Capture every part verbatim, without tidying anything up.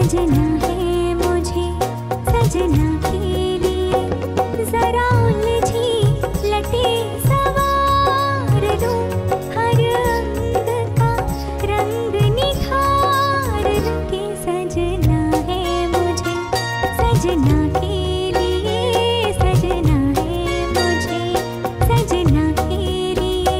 सजना है मुझे सजना के लिए, जरा उलझी लटे सवार दूं, हर अंग का रंग निखार दूं के सजना है मुझे सजना के लिए, सजना है मुझे सजना के लिए।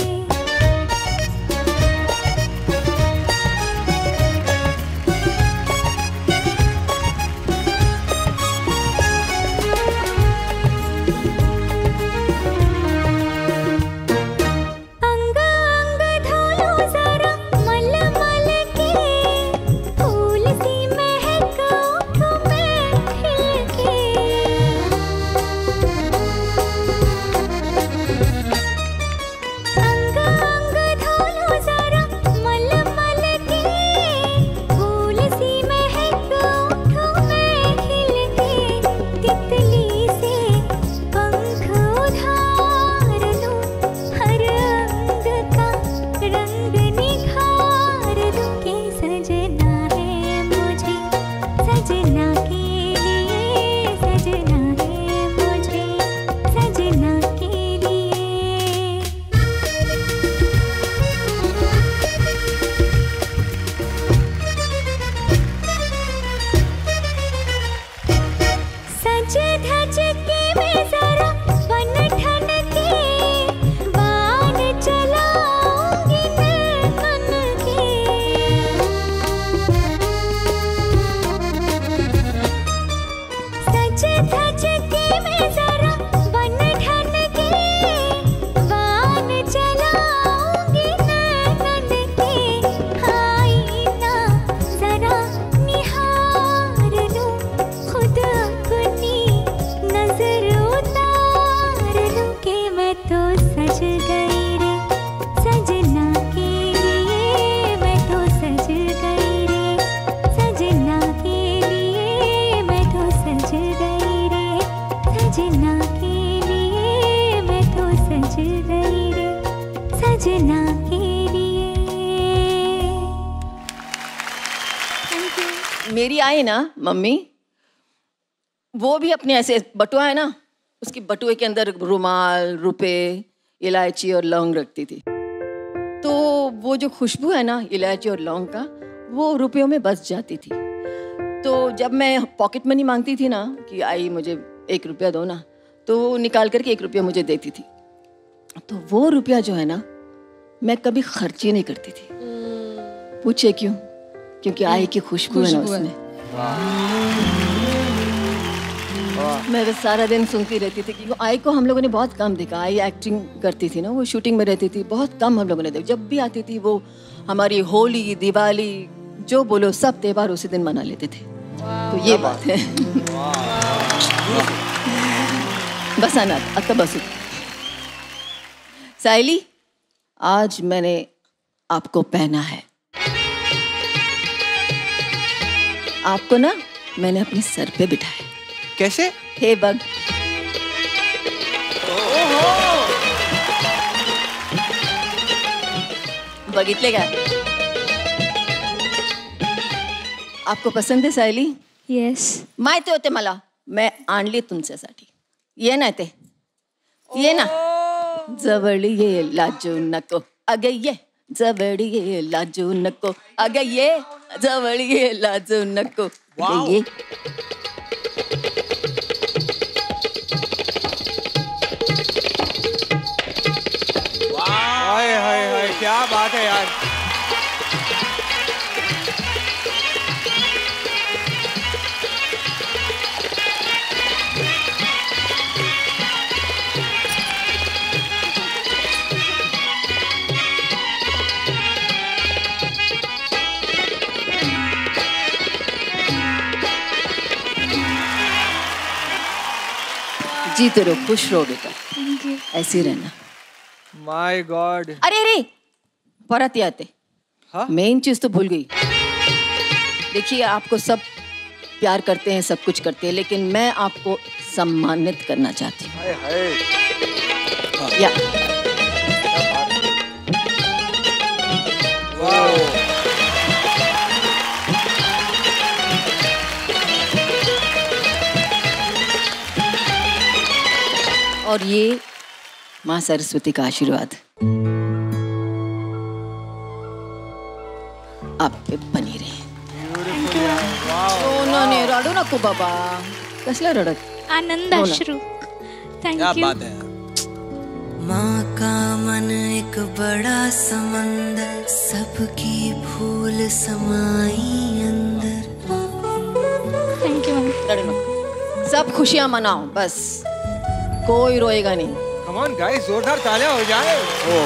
अंग अंग धोलो जरा मल मल के, फूल सी महक ओठों में खिल के। अंग अंग धोलो जरा मल मल के, फूल सी महक ओठों में खिल के। तितली से पंख उधार लूं, हर अंग का रंग निखार दूं के सजना है मुझे सजना के लिए, सजना है मुझे सजना के लिए। सज धज के मैं जरा बन ठन के, बाण चलाऊंगी नैनन के। सज धज के मैं जरा बन ठन के, बाण चलाऊंगी नैनन के। आईना जरा निहार लूं, खुद अपनी नजर उतार लूं के मैं तो सज गई रे सजना के लिए, मैं तो सज गई रे सजना के लिए, मैं तो सज गई रे सजना के लिए, मैं तो सज गई रे सजना के लिए। Thank you. मेरी आई ना मम्मी, वो भी अपने ऐसे बटुआ है ना, उसकी बटुए के अंदर रुमाल, रुपए, इलायची और लौंग रखती थी। तो वो जो खुशबू है ना इलायची और लौंग का, वो रुपयों में बस जाती थी। तो जब मैं पॉकेट मनी मांगती थी ना कि आई मुझे एक रुपया दो ना, तो वो निकाल करके एक रुपया मुझे देती थी। तो वो रुपया जो है ना, मैं कभी खर्च ही नहीं करती थी। पूछे क्यों? क्योंकि आई की खुशबू है ना उसमें। मैं बस सारा दिन सुनती रहती थी कि आई को हम लोगों ने बहुत कम देखा। आई एक्टिंग करती थी ना, वो शूटिंग में रहती थी, बहुत कम हम लोगों ने देखा। जब भी आती थी वो हमारी होली, दिवाली, जो बोलो सब त्योहार उसी दिन मना लेते थे। तो ये बात है। बस अनाथ अक्का बसु। साइली, आज मैंने आपको पहना है। आपको ना मैंने अपने सर पे बिठाया। कैसे? हे बग। बघितले का? आपको पसंद है सायली? येस। माहिती होते मला, मैं आणली तुमच्यासाठी. ये ना ते, ये ना. जवळ ये लाजू नको, अगं ये जवळ ये लाजू नको, अगं ये जवळ ये लाजू नको, अगं ये. हाय हाय हाय, क्या बात है यार. जीते रहो, खुश रहो बेटा, ऐसे ही रहना. My god. अरे अरे परत आते. हाँ? मेन चीज तो भूल गई. देखिए आपको सब प्यार करते हैं, सब कुछ करते हैं, लेकिन मैं आपको सम्मानित करना चाहती हूँ. हाय हाय. या और ये माँ सरस्वती का आशीर्वाद आप पे बनी रहे. सोनाने रडू नको बाबा. कसला रडत? आनंद अश्रू. Thank you. क्या बात है. माँ का मन एक बड़ा समंदर, सबकी भूल समाई अंदर. Thank you. रडू नको. सब खुशियां मनाओ बस. कोई रोएगा नहीं. कम ऑन गाइस, जोरदार तालियां हो जाए. ओ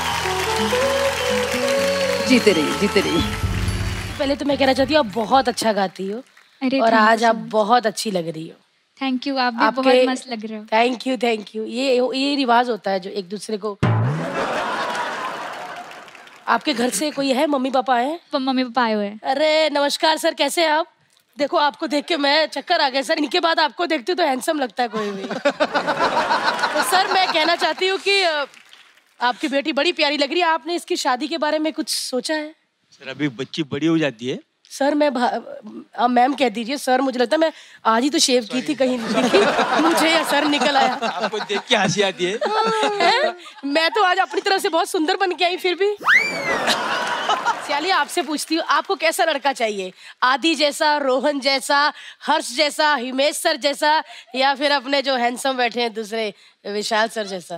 जीते रही जीते रही. पहले तो मैं कहना चाहती हूँ आप बहुत अच्छा गाती हो. अरे और आज आप बहुत अच्छी लग रही हो. Thank you. आप भी बहुत मस्त लग रहे हो. Thank you thank you. ये ये रिवाज होता है जो एक दूसरे को. आपके घर से कोई है? मम्मी पापा है? मम्मी पापा आए हुए हैं. अरे नमस्कार सर, कैसे हैं आप? देखो आपको देख के मैं चक्कर आ गया सर. इनके बाद आपको देखती हूँ तो हैंडसम लगता है कोई भी. तो सर मैं कहना चाहती हूँ कि आपकी बेटी बड़ी प्यारी लग रही है. आपने इसकी शादी के बारे में कुछ सोचा है? सर अभी बच्ची बड़ी हो जाती है. सर मैं आप मैम कह दीजिए सर. मुझे लगता है मैं आज ही तो शेव की थी, कहीं मुझे या सर निकल आया. आपको देख के हंसी आती है. है? मैं तो आज अपनी तरफ से बहुत सुंदर बन के आई. फिर भी चलिए आपसे पूछती हूँ, आपको कैसा लड़का चाहिए? आदि जैसा, रोहन जैसा, हर्ष जैसा, हिमेश सर जैसा, या फिर अपने जो हैंडसम बैठे हैं दूसरे विशाल सर जैसा?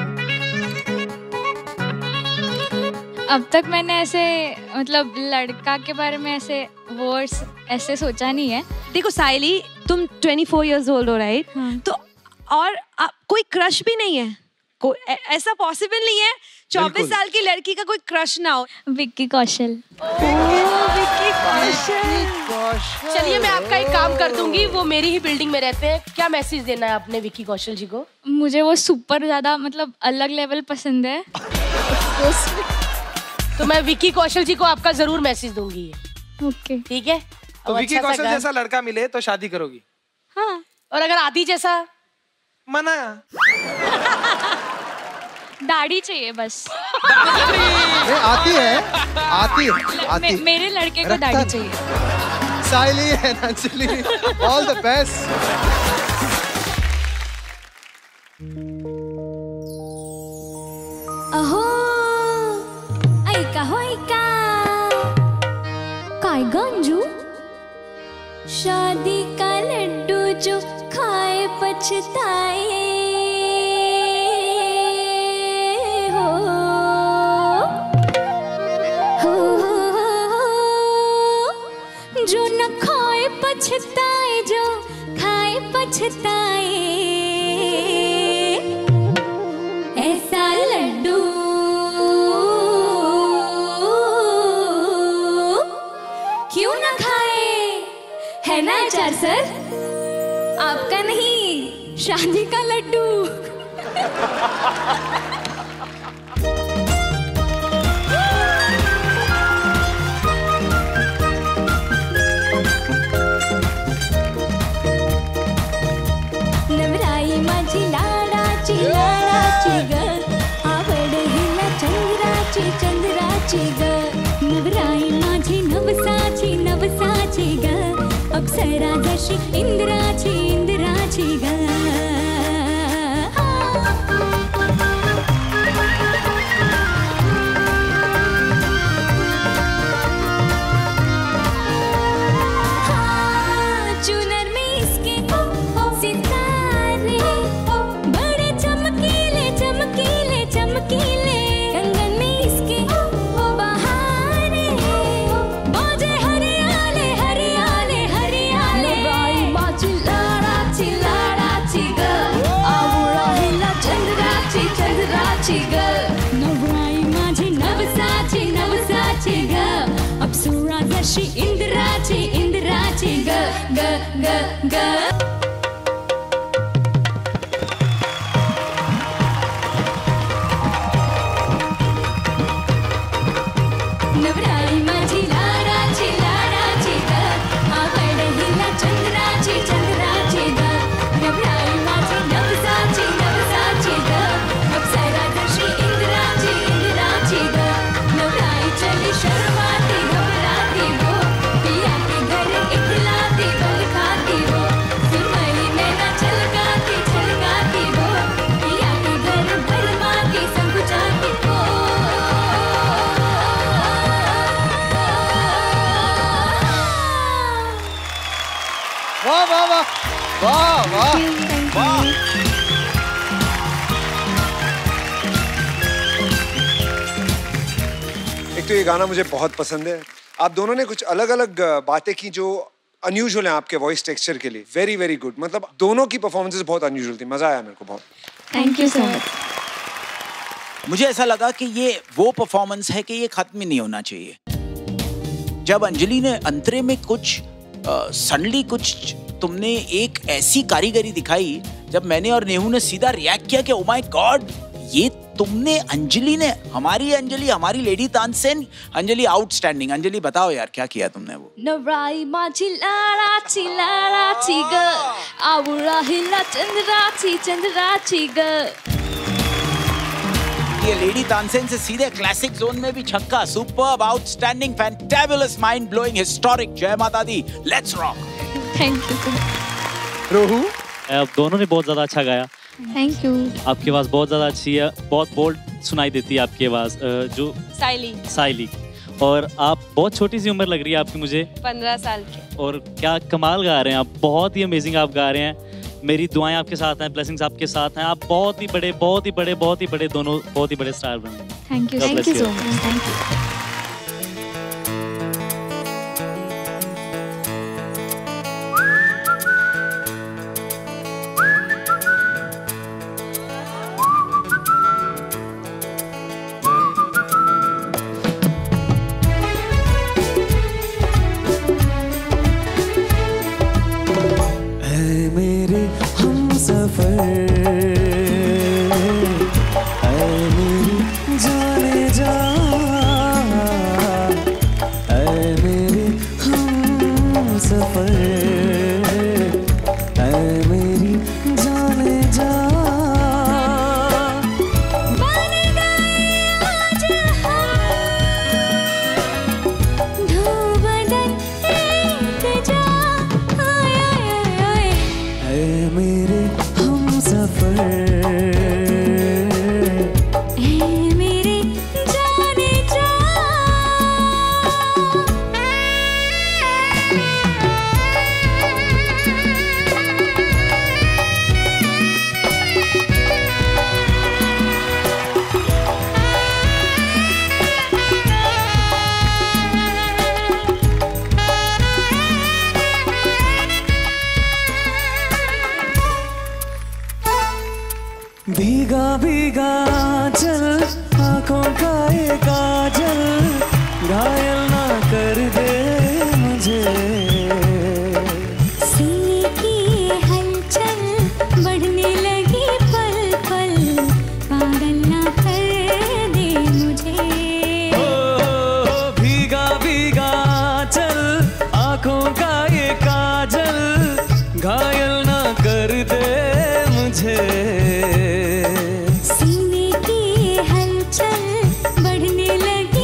अब तक मैंने ऐसे मतलब लड़का के बारे में ऐसे वर्ड्स ऐसे सोचा नहीं है. देखो साइली, तुम चौबीस इयर्स ओल्ड हो राइट. हाँ. तो और आ, कोई क्रश भी नहीं है? कोई ऐ, ऐसा पॉसिबल नहीं है चौबीस साल की लड़की का कोई क्रश ना हो? विक्की कौशल. विक्की कौशल. चलिए मैं आपका एक काम कर दूंगी. वो मेरी ही बिल्डिंग में रहते हैं. क्या मैसेज देना है आपने विक्की कौशल जी को? मुझे वो सुपर ज्यादा मतलब अलग लेवल पसंद है. तो मैं विक्की कौशल जी को आपका जरूर मैसेज दूंगी. ओके ठीक है. तो विक्की कौशल जैसा लड़का मिले तो शादी करोगी? हाँ. और अगर आदि जैसा? मना. दाढ़ी चाहिए बस. ये आती है आती है आती मे, मेरे लड़के को दाढ़ी चाहिए. Saili and Anjali, all the best. अहो ऐका हो ऐका काय गंजू. शादी का लड्डू जो खाए पछताए हो, हो, हो, हो, जो न खाए पछताए, जो खाए पछताए, ऐसा लड्डू क्यों न खाए. है ना आचार सर? आपका नहीं, शादी का लड्डू. नवराई माझी लाडाची लाडाची ग, आवड हिला चंद्राची चंद्राची ग. नवराई माझी नवसाची नवसाची ग, अप्सरा जशी इंद्राची इंद्राची ग. चुनर में इसके सितारे बड़े चमकीले चमकीले चमकीले. कंगन में इसके बहारे बाजे हरियाले हरियाले हरियाले. माझी लाडाची लाडाची ग, आवळा हिला चंद्राची चंद्राची ग. नवराई माझी नवसाची नवसाची ग, अप्सरा जशी इंद्राची इंद्राची ग ग ग ग. नवराई माझी लाडाची लाडाची ग, आवड हिला चंद्राची चंद्राची ग. नवराई माझी नवसाची नवसाची ग, अप्सरा जशी इंद्राची इंद्राची ग. नवराई चली शर्माती घबराती वो, पिया के घर इखलाती बल खाती वो. वाह वाह वाह वाह वाह वाह। एक तो ये गाना मुझे बहुत पसंद है। आप दोनों ने कुछ अलग अलग बातें की जो अनयूजुअल हैं आपके वॉइस टेक्सचर के लिए। Very very good. मतलब दोनों की परफॉर्मेंसेस बहुत अनयूजुअल थी। मजा आया मेरे को बहुत। Thank you so much. मुझे ऐसा लगा कि ये वो परफॉर्मेंस है कि ये खत्म ही नहीं होना चाहिए। जब अंजलि ने अंतरे में कुछ सडनली कुछ तुमने एक ऐसी कारीगरी दिखाई, जब मैंने और नेहू ने सीधा रिएक्ट किया कि ओ माय गॉड, ये तुमने अंजलि ने, हमारी अंजलि, हमारी लेडी तानसेन अंजलि, आउटस्टैंडिंग। अंजलि बताओ यार क्या किया तुमने वो। नवराई माची लारा ची लारा ची ग, आउरा हिला चंद्रा ची चंद्रा ची ग। ये लेडी तानसेन से सीधे क्लासिक जोन में भी छक्का। Superb, outstanding, fantabulous, mind blowing, historic. जय माता दी, let's rock. Thank you. Rohu, आप दोनों ने बहुत ज्यादा अच्छा गाया। Thank you. आपकी आवाज बहुत ज्यादा अच्छी है, बहुत बोल्ड सुनाई देती है आपकी आवाज, जो साइली साइली। और आप बहुत छोटी सी उम्र लग रही है आपकी मुझे, पंद्रह साल के। और क्या कमाल गा रहे हैं आप, बहुत ही अमेजिंग आप गा रहे हैं। मेरी दुआएं आपके साथ हैं, ब्लेसिंग्स आपके साथ हैं। आप बहुत ही बड़े बहुत ही बड़े बहुत ही बड़े दोनों बहुत ही बड़े स्टार बने। Thank you, thank you so much. Thank you. भीगा भीगा चल आंखों का ये काजल, घायल ना कर दे मुझे। सीने की हलचल बढ़ने लगी पल पल, पागल ना कर दे मुझे। ओ, भीगा भीगा चल आंखों का ये काजल, घायल ना कर दे मुझे। सीने की हलचल बढ़ने लगी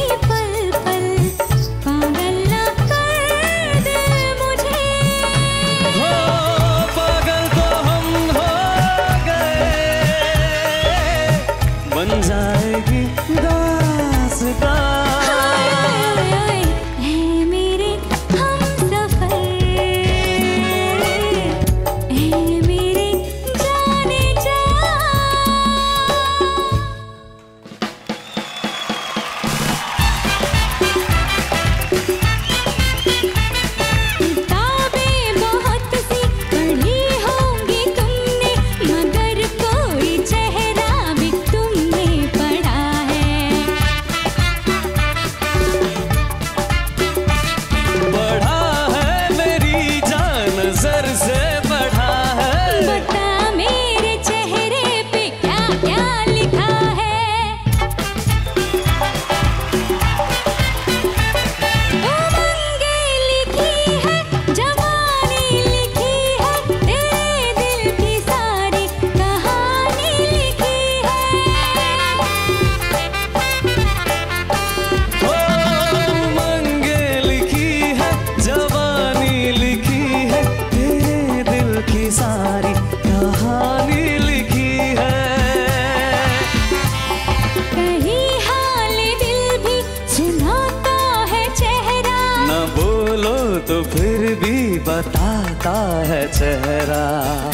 फिर भी बताता है चेहरा।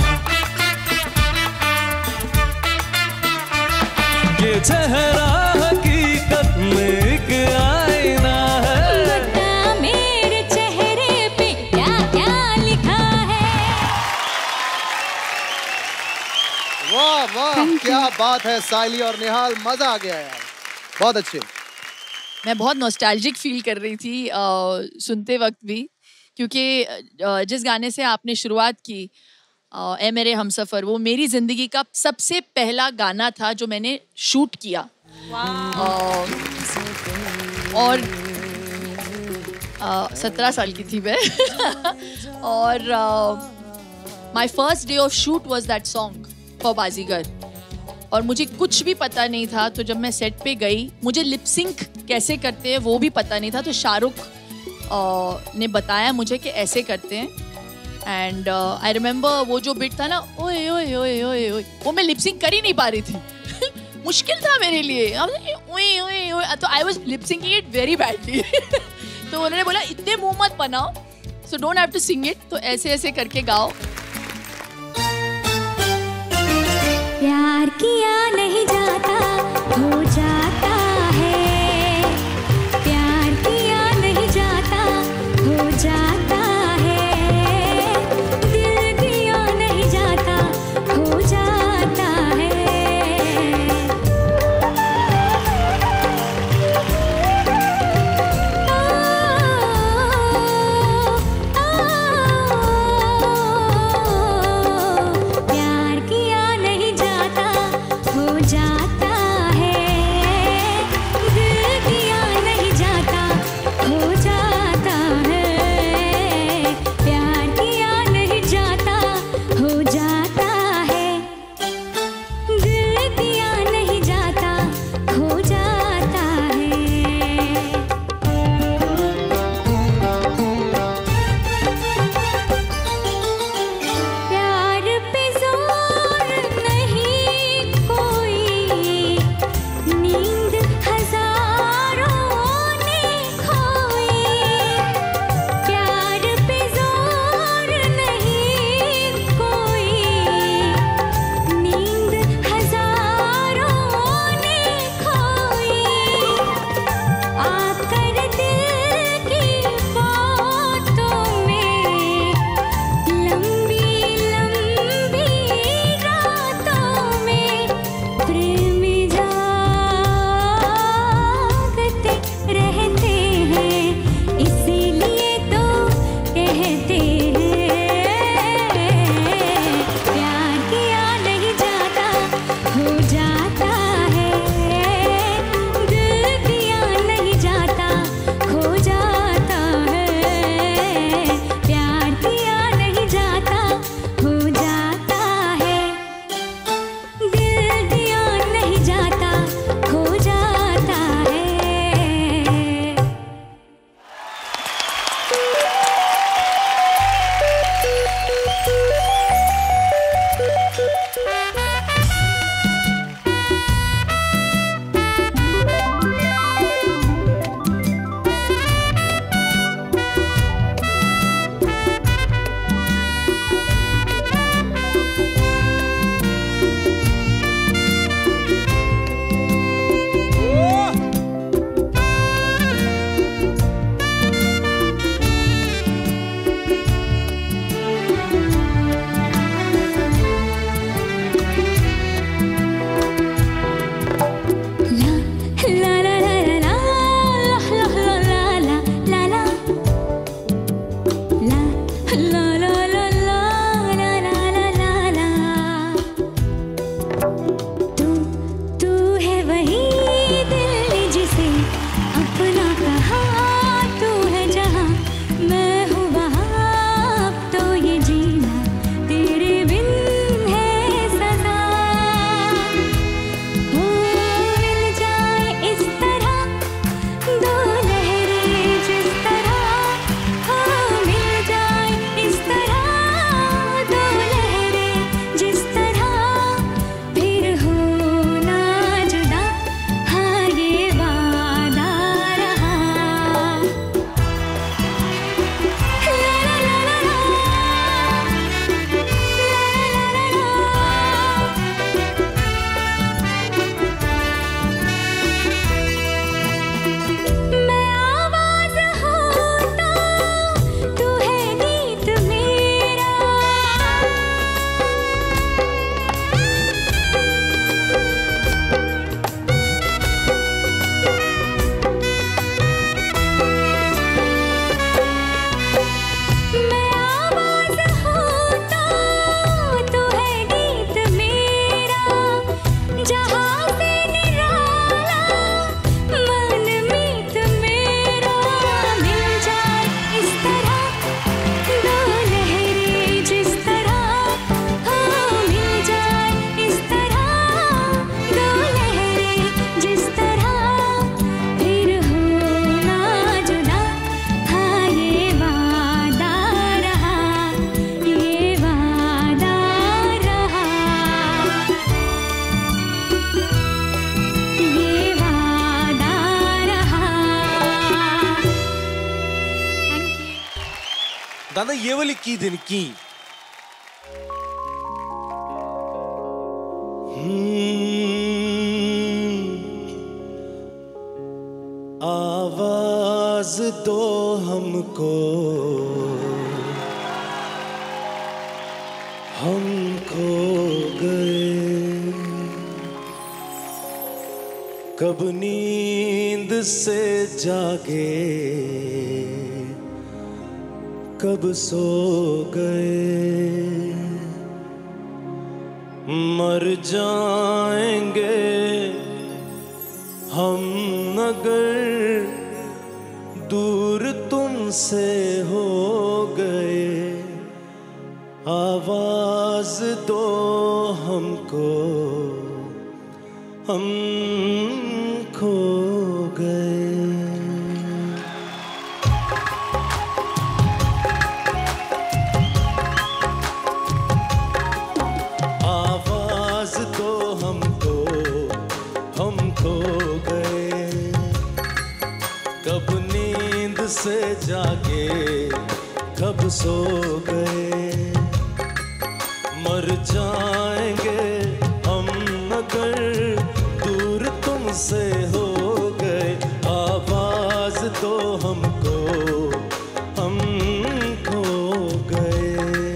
ये चेहरा हकीकत में एक आईना है। बता मेरे चेहरे पे क्या क्या लिखा है। वाह वाह, क्या बात है साइली और निहाल, मजा आ गया यार, बहुत अच्छे। मैं बहुत नॉस्टैल्जिक फील कर रही थी आ, सुनते वक्त भी, क्योंकि आ, जिस गाने से आपने शुरुआत की, आ, ए मेरे हमसफर, वो मेरी ज़िंदगी का सबसे पहला गाना था जो मैंने शूट किया। आ, और सत्रह साल की थी मैं और my first day of shoot was that song for Baazigar, और मुझे कुछ भी पता नहीं था। तो जब मैं सेट पे गई, मुझे लिप सिंक कैसे करते हैं वो भी पता नहीं था। तो शाहरुख ने बताया मुझे कि ऐसे करते हैं। एंड आई रिमेम्बर वो जो बिट था ना, ओए ओए ओए ओए ओए, वो मैं लिप सिंक कर ही नहीं पा रही थी मुश्किल था मेरे लिए। ओए ओए ओए, तो I was lip syncing it very badly तो उन्होंने बोला इतने मुंह मत बनाओ, so don't have to sing it, तो ऐसे ऐसे करके गाओ। प्यार किया नहीं जाता, हो जाता है। प्यार किया नहीं जाता, हो जाता है। दिल दिया नहीं जाता, हो जाता है। प्यार किया नहीं जाता, हो जाता है। दिल दिया नहीं जाता, हो जाता है। प्यार किया नहीं जाता, हो जाता है। दिल दिया नहीं जाता, हो जाता है। प्यार पे जोर नहीं कोई, नींद हजारों ने खोई। प्यार पे जोर नहीं कोई, नींद हजारों ने खोई। आकर दिल की बातों में, लंबी लंबी रातों में, प्रेम जागते रहते हैं। इसीलिए तो कहते हैं, प्यार किया नहीं जाता, हो जाता है। दिल दिया नहीं जाता, खो जाता है। प्यार किया नहीं जाता, हो जाता है। दिल दिया नहीं जाता, खो जाता है। दादा ये वाली की दिन की आवाज दो हमको, हम खो गए, कब नींद से जागे, कब सो गए, मर जाएंगे हम अगर दूर तुमसे हो गए, आवाज दो हमको, हम खो गए। आवाज दो हमको, हम खो गए, कब नींद से जागे, कब सो गए, मर जाएंगे हम अगर दूर तुमसे हो गए, आवाज दो हमको, हम खो गए।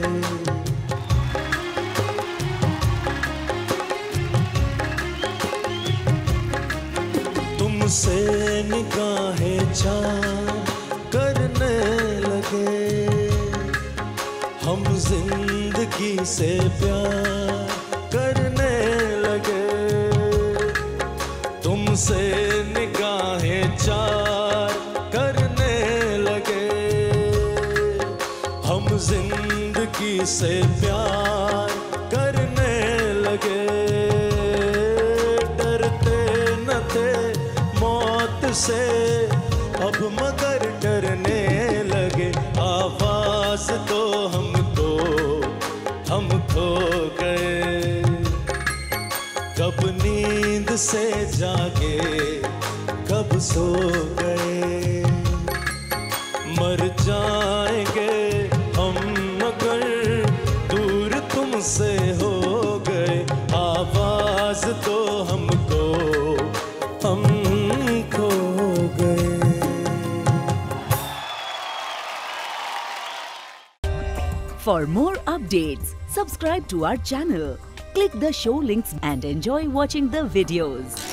तुमसे निगाहें चार करने लगे, हम जिंदगी से प्यार करने लगे, तुमसे निगाहें चार करने लगे, हम जिंदगी से प्यार करने लगे, डरते न थे मौत से अब मगर डरने लगे, आवाज तो हमको, हम खो गए, कब नींद से जागे, कब सो गए, मर जाएंगे हम मगर दूर तुमसे हो गए, आवाज तो हमको, हम खो गए। For more updates, subscribe to our channel, click the show links and enjoy watching the videos.